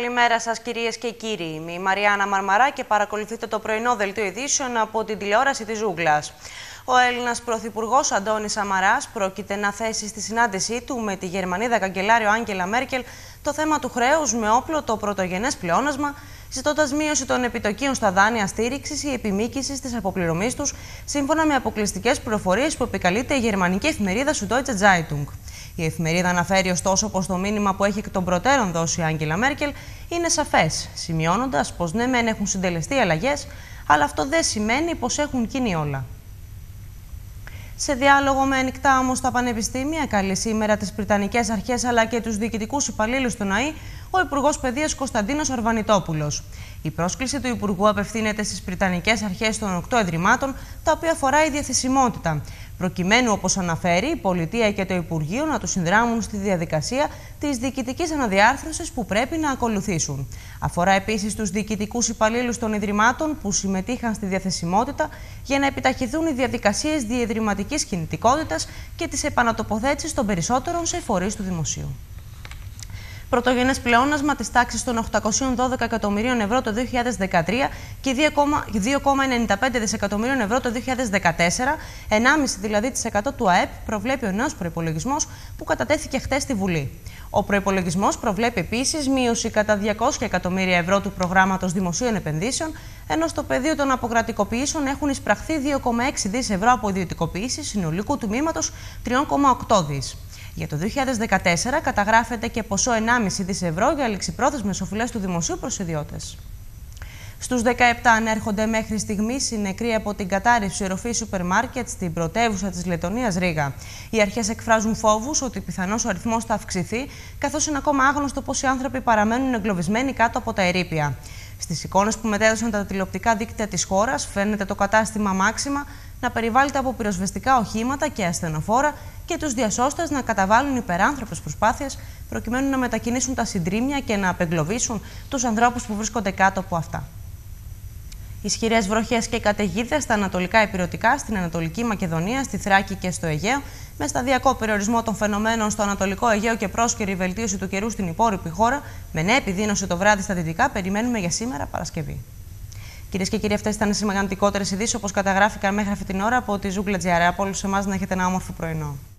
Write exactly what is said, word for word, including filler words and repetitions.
Καλημέρα σας κυρίες και κύριοι. Είμαι η Μαριάννα Μαρμαρά και παρακολουθείτε το πρωινό δελτίο ειδήσεων από την τηλεόραση της Ζούγκλας. Ο Έλληνας Πρωθυπουργός Αντώνης Σαμαράς πρόκειται να θέσει στη συνάντησή του με τη Γερμανίδα καγκελάριο Άγγελα Μέρκελ το θέμα του χρέους με όπλο το πρωτογενές πλεόνασμα, ζητώντας μείωση των επιτοκίων στα δάνεια στήριξης ή επιμήκυσης της αποπληρωμής τους, σύμφωνα με αποκλειστικές πληροφορίες που επικαλείται η γερμανική εφημερίδα Süddeutsche Zeitung. Η εφημερίδα αναφέρει ωστόσο πως το μήνυμα που έχει εκ των προτέρων δώσει η Άγγελα Μέρκελ είναι σαφές, σημειώνοντας πως ναι μεν έχουν συντελεστεί αλλαγές, αλλά αυτό δεν σημαίνει πως έχουν γίνει όλα. Σε διάλογο με ανοιχτά όμως τα πανεπιστήμια, καλεί σήμερα τις Βρυτανικές Αρχές αλλά και τους διοικητικούς υπαλλήλους του ΝΑΗ ο Υπουργός Παιδείας Κωνσταντίνος Αρβανιτόπουλος. Η πρόσκληση του Υπουργού απευθύνεται στις Βρυτανικές Αρχές των οκτώ ιδρυμάτων, τα οποία αφορά η διαθεσιμότητα, προκειμένου, όπως αναφέρει, η Πολιτεία και το Υπουργείο να τους συνδράμουν στη διαδικασία της διοικητικής αναδιάρθρωσης που πρέπει να ακολουθήσουν. Αφορά επίσης τους διοικητικούς υπαλλήλους των ιδρυμάτων που συμμετείχαν στη διαθεσιμότητα για να επιταχυνθούν οι διαδικασίες διεδρυματικής κινητικότητας και της επανατοποθέτησης των περισσότερων σε φορείς του δημοσίου. Πρωτογενές πλεόνασμα της τάξης των οκτακοσίων δώδεκα εκατομμυρίων ευρώ το δύο χιλιάδες δεκατρία και δύο κόμμα ενενήντα πέντε δισεκατομμυρίων ευρώ το δύο χιλιάδες δεκατέσσερα, ενάμιση δηλαδή της εκατό του ΑΕΠ, προβλέπει ο νέος προϋπολογισμός που κατατέθηκε χτες στη Βουλή. Ο προϋπολογισμός προβλέπει επίσης μείωση κατά διακόσια εκατομμύρια ευρώ του προγράμματος δημοσίων επενδύσεων, ενώ στο πεδίο των αποκρατικοποιήσεων έχουν εισπραχθεί δύο κόμμα έξι δισεκατομμύρια ευρώ από ιδιωτικοποιήσεις συνολικού τμήματος τρία κόμμα οκτώ δισεκατομμύρια. Για το δύο χιλιάδες δεκατέσσερα καταγράφεται και ποσό ενάμιση δισεκατομμύρια ευρώ για ληξιπρόθεσμες οφειλές του δημοσίου προς ιδιώτες. Στους δεκαεπτά ανέρχονται μέχρι στιγμής οι νεκροί από την κατάρρευση οροφής σούπερ μάρκετ στην πρωτεύουσα της Λεττονίας, Ρήγα. Οι αρχές εκφράζουν φόβους ότι πιθανώς ο αριθμός θα αυξηθεί, καθώς είναι ακόμα άγνωστο πόσοι άνθρωποι παραμένουν εγκλωβισμένοι κάτω από τα ερείπια. Στις εικόνες που μετέδωσαν τα τηλεοπτικά δίκτυα της χώρας, φαίνεται το κατάστημα Μάξιμα να περιβάλλεται από πυροσβεστικά οχήματα και ασθενοφόρα και τους διασώστες να καταβάλουν υπεράνθρωπες προσπάθειες προκειμένου να μετακινήσουν τα συντρίμμια και να απεγκλωβίσουν τους ανθρώπους που βρίσκονται κάτω από αυτά. Ισχυρές βροχές και καταιγίδες στα ανατολικά ηπειρωτικά, στην Ανατολική Μακεδονία, στη Θράκη και στο Αιγαίο, με σταδιακό περιορισμό των φαινομένων στο Ανατολικό Αιγαίο και πρόσκαιρη βελτίωση του καιρού στην υπόλοιπη χώρα, με νέα επιδείνωση το βράδυ στα δυτικά, περιμένουμε για σήμερα Παρασκευή. Κυρίες και κύριοι, αυτές ήταν οι σημαντικότερες ειδήσεις όπως καταγράφηκαν μέχρι αυτή την ώρα από τη Ζούγκλα τζι αρ. Από όλους εμάς να έχετε ένα όμορφο πρωινό.